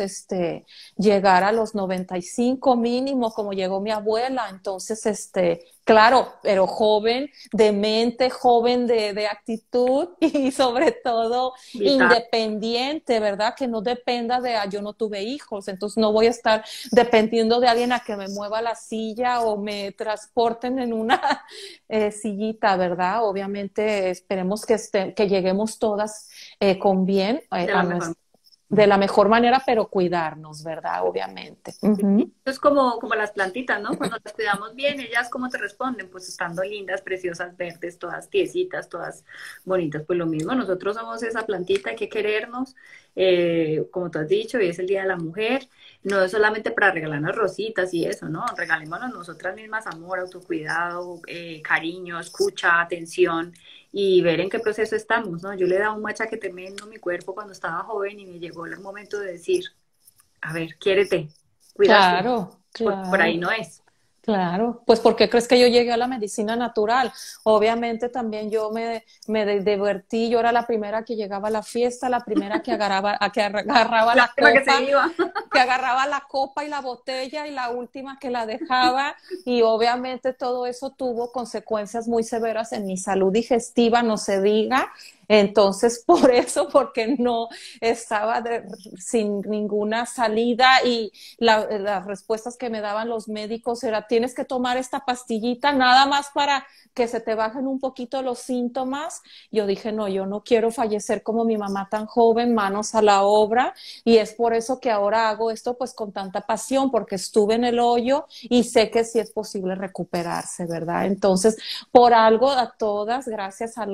llegar a los 95 mínimo, como llegó mi abuela, entonces claro, pero joven de mente, joven de actitud y sobre todo Vital. independiente, ¿verdad? Que no dependa de, yo no tuve hijos, entonces no voy a estar dependiendo de alguien a que me mueva la silla o me transporten en una sillita, ¿verdad? Obviamente esperemos que lleguemos todas con bien De la mejor. de la mejor manera, pero cuidarnos, ¿verdad? Obviamente. Ujú. Es como las plantitas, ¿no? Cuando las cuidamos bien, ellas cómo te responden, pues estando lindas, preciosas, verdes, todas tiesitas, todas bonitas, pues lo mismo, nosotros somos esa plantita, hay que querernos, como tú has dicho, y es el Día de la Mujer, no es solamente para regalarnos rositas y eso, ¿no? Regalémonos nosotras mismas amor, autocuidado, cariño, escucha, atención y ver en qué proceso estamos, ¿no? Yo le daba un machaque tremendo a mi cuerpo cuando estaba joven y me llegó el momento de decir, a ver, quiérete, cuídate, Claro, porque por ahí claro. no es. Claro, pues ¿por qué crees que yo llegué a la medicina natural? Obviamente también yo me divertí, yo era la primera que llegaba a la fiesta, la primera que agarraba la Lástima que se copa, iba. que agarraba la copa y la botella y la última que la dejaba y obviamente todo eso tuvo consecuencias muy severas en mi salud digestiva, no se diga. Entonces, por eso, porque no estaba sin ninguna salida y las respuestas que me daban los médicos era, tienes que tomar esta pastillita nada más para que se te bajen un poquito los síntomas. Yo dije, no, yo no quiero fallecer como mi mamá tan joven, manos a la obra, y es por eso que ahora hago esto pues con tanta pasión, porque estuve en el hoyo y sé que sí es posible recuperarse, ¿verdad? Entonces, por algo a todas, gracias a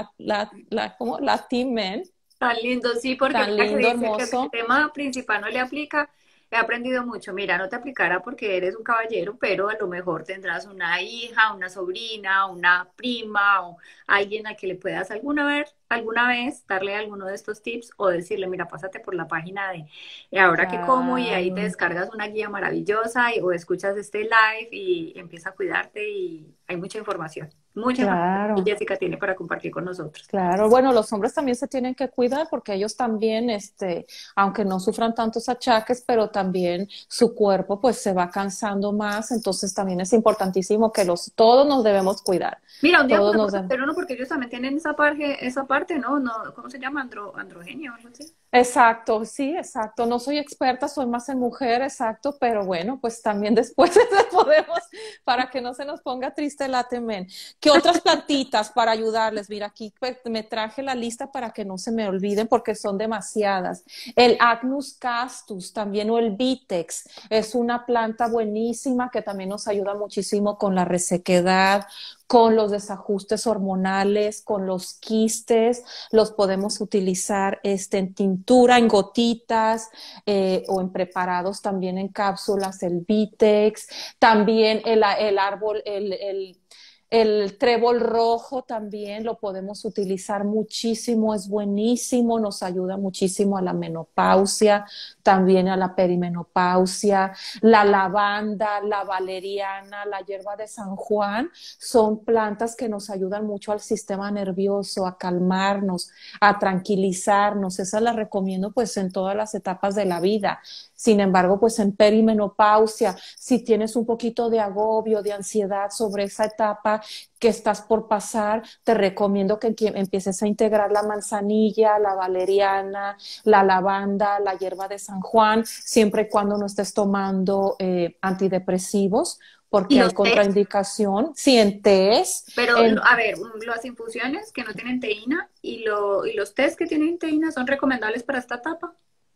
¿cómo? La Team Men, Tan lindo, sí, porque tan mira que lindo, dice que el hermoso. tema principal no le aplica. He aprendido mucho. Mira, no te aplicará porque eres un caballero, pero a lo mejor tendrás una hija, una sobrina, una prima o alguien a que le puedas alguna vez darle alguno de estos tips o decirle, mira, pásate por la página de ahora que como y ahí te Claro. descargas una guía maravillosa o escuchas este live y empieza a cuidarte y hay mucha información que Claro, Jessica tiene para compartir con nosotros. claro. Bueno, los hombres también se tienen que cuidar porque ellos también, aunque no sufran tantos achaques, pero también su cuerpo pues se va cansando más, entonces también es importantísimo que todos nos debemos cuidar. Mira, un día Todos nos podemos debemos. hacer uno porque ellos también tienen esa parte parte, ¿no? No, ¿cómo se llama? Androgenio o algo así. Exacto, sí, exacto. No soy experta, soy más en mujer, exacto, pero bueno, pues también después podemos, para que no se nos ponga triste el atemen. ¿Qué otras plantitas para ayudarles? Mira, aquí me traje la lista para que no se me olviden porque son demasiadas. El Agnus castus también o el Vitex es una planta buenísima que también nos ayuda muchísimo con la resequedad, con los desajustes hormonales, con los quistes, los podemos utilizar en tintura, en gotitas o en preparados también en cápsulas, el Vitex, también el árbol, el trébol rojo también lo podemos utilizar muchísimo, es buenísimo, nos ayuda muchísimo a la menopausia, también a la perimenopausia. La lavanda, la valeriana, la hierba de San Juan son plantas que nos ayudan mucho al sistema nervioso, a calmarnos, a tranquilizarnos. Esas las recomiendo pues en todas las etapas de la vida. Sin embargo, pues en perimenopausia, si tienes un poquito de agobio, de ansiedad sobre esa etapa que estás por pasar, te recomiendo que empieces a integrar la manzanilla, la valeriana, la lavanda, la hierba de San Juan, siempre y cuando no estés tomando antidepresivos, ¿Y porque hay los tés? contraindicación. Si en tés, Pero, en a ver, las infusiones que no tienen teína y los tés que tienen teína son recomendables para esta etapa.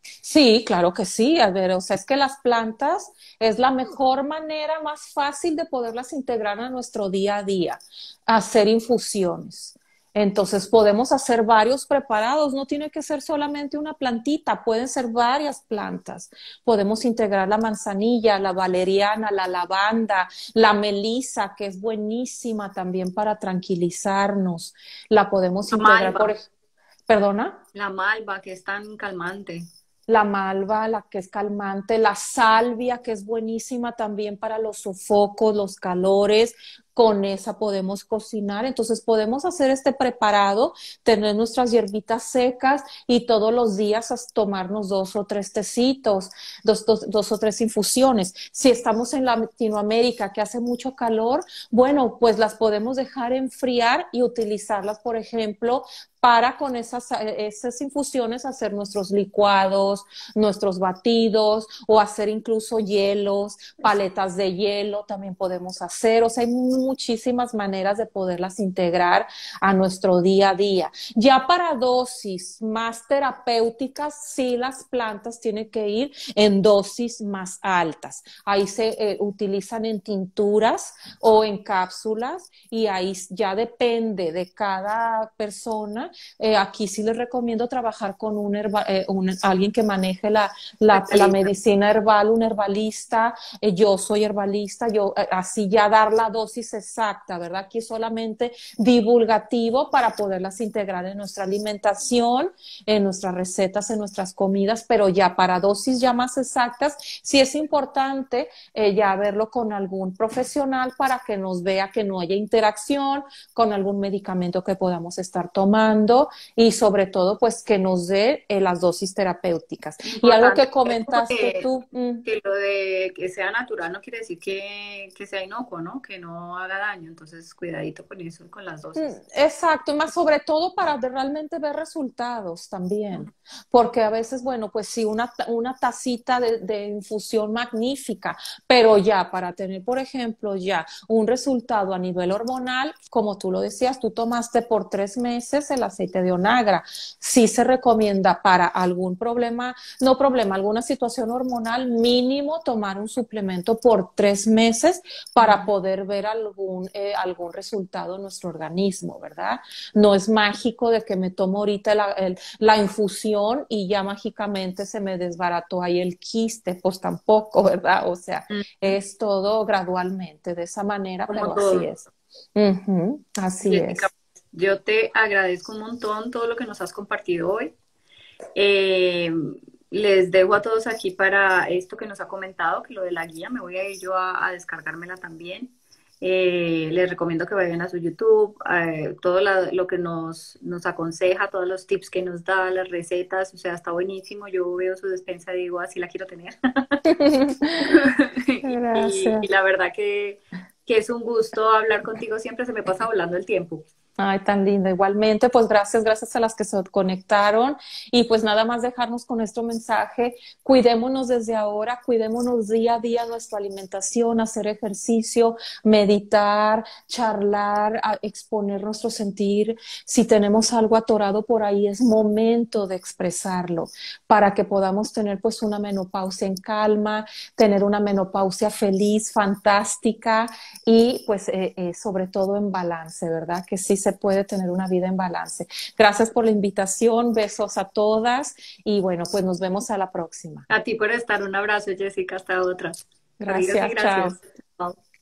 Sí, claro que sí. A ver, o sea, es que las plantas es la mejor manera, más fácil de poderlas integrar a nuestro día a día, hacer infusiones. Entonces, podemos hacer varios preparados, no tiene que ser solamente una plantita, pueden ser varias plantas. Podemos integrar la manzanilla, la valeriana, la lavanda, la melisa, que es buenísima también para tranquilizarnos. La podemos La integrar, malva, perdona. la malva que es tan calmante. La malva, la que es calmante, la salvia, que es buenísima también para los sofocos, los calores, con esa podemos cocinar. Entonces podemos hacer este preparado, tener nuestras hierbitas secas y todos los días tomarnos 2 o 3 tecitos, dos o tres infusiones. Si estamos en Latinoamérica que hace mucho calor, bueno, pues las podemos dejar enfriar y utilizarlas, por ejemplo, para con esas infusiones hacer nuestros licuados, nuestros batidos o hacer incluso hielos, paletas de hielo también podemos hacer. O sea, hay muchísimas maneras de poderlas integrar a nuestro día a día. Ya para dosis más terapéuticas, sí las plantas tienen que ir en dosis más altas. Ahí se utilizan en tinturas o en cápsulas y ahí ya depende de cada persona. Aquí sí les recomiendo trabajar con alguien que maneje la Especialista. medicina herbal, un herbalista. Yo soy herbalista, así ya dar la dosis exacta, ¿verdad? Aquí solamente divulgativo para poderlas integrar en nuestra alimentación, en nuestras recetas, en nuestras comidas, pero ya para dosis ya más exactas, sí es importante ya verlo con algún profesional para que nos vea que no haya interacción con algún medicamento que podamos estar tomando y sobre todo pues que nos dé las dosis terapéuticas. Y algo Importante que comentaste tú, que lo de que sea natural no quiere decir que sea inocuo, ¿no? Que no haga daño. Entonces, cuidadito con eso y con las dosis. exacto, más sobre todo para realmente ver resultados también, porque a veces, bueno, pues sí, una tacita de infusión magnífica, pero ya para tener, por ejemplo, ya un resultado a nivel hormonal, como tú lo decías, tú tomaste por 3 meses el aceite de onagra, sí se recomienda para algún problema, no problema, alguna situación hormonal, mínimo tomar un suplemento por 3 meses para poder ver algún resultado en nuestro organismo, ¿verdad? No es mágico de que me tomo ahorita la infusión y ya mágicamente se me desbarató ahí el quiste, pues tampoco, ¿verdad? O sea, Ujú. es todo gradualmente, de esa manera, Como pero así todo. es. Ujú, así Jessica, es. yo te agradezco un montón todo lo que nos has compartido hoy. Eh, Les dejo a todos aquí para esto que nos ha comentado, que lo de la guía, me voy a ir yo a descargármela también. Les recomiendo que vayan a su YouTube, todo lo que nos aconseja, todos los tips que nos da, las recetas, o sea, está buenísimo. Yo veo su despensa y digo, así la quiero tener. Y Gracias. la verdad que es un gusto hablar contigo, siempre se me pasa volando el tiempo. Ay, tan linda. Igualmente, pues gracias a las que se conectaron y pues nada más dejarnos con nuestro mensaje. Cuidémonos desde ahora, cuidémonos día a día nuestra alimentación, hacer ejercicio, meditar, charlar, exponer nuestro sentir. Si tenemos algo atorado por ahí, es momento de expresarlo para que podamos tener pues una menopausia en calma, tener una menopausia feliz, fantástica y pues sobre todo en balance, ¿verdad? Que sí se puede tener una vida en balance. Gracias por la invitación, besos a todas y bueno, pues nos vemos a la próxima. A ti por estar. Un abrazo, Jessica. Hasta otra. Adiós y Gracias, chao. gracias. Chao.